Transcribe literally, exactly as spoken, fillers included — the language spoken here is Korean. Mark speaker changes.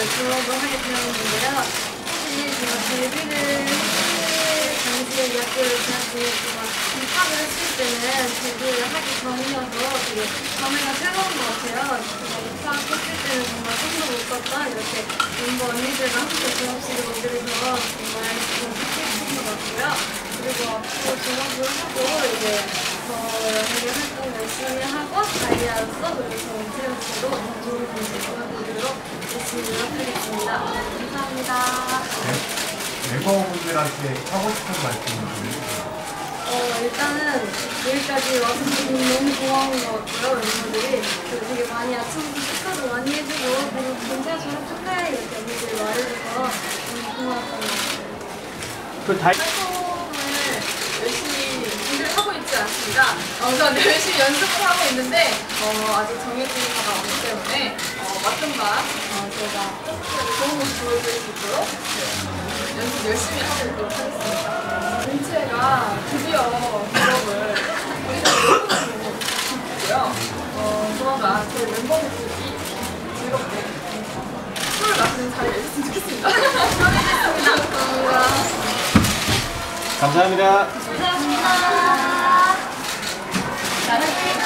Speaker 1: 졸업을 하게 되었는데요. 사실 제가 데뷔를 당시에 대학교를 재학 중이었지만 입학을 했을 때는 데뷔를 하기 전이어서 되게 감회가 새로운 것 같아요. 제가 입학했을 때는 정말 꿈도 못 꿨던 이렇게 멤버 언니들과 함께 졸업식을 오게 돼서 정말 좀 뜻깊은 것 같고요. 그리고 앞으로 졸업을 하고 이제 더 연예계 활동 열심히 하고 다이아로서 그리고 저 인테리어로 더 좋은 모습 보여드리도록 열심히 노력하겠습니다. 감사합니다.
Speaker 2: 네, 멤버분들한테 하고 싶은 말씀을 해주세요.
Speaker 1: 어, 일단은 여기까지 와서 너무 고마운 것 같고요, 멤버들이. 그리고 되게 많이 아침부터 축하도 많이 해주고, 그리고 진짜 졸업 축하해 이렇게 언니들이 말해줘서 너무 고마웠던 것 같아요.
Speaker 3: 그 다이...
Speaker 4: 활동을 열심히 준비를 하고 있지 않습니다. 어, 우선 열심히 연습을 하고 있는데 어, 아직 정해진 바가 없기 때문에 어, 맡은 바 어, 제가 좋은 모습 보여드릴 수 있도록 네, 연습 열심히 하고 있도록 하겠습니다. 공채가 드디어 졸업을 했고요. 어, 조만간 저희 멤버들끼리 즐겁게 술을 마시는 자리가 있었으면 좋겠습니다.
Speaker 3: 감사합니다.
Speaker 1: 감사합니다.
Speaker 4: 나는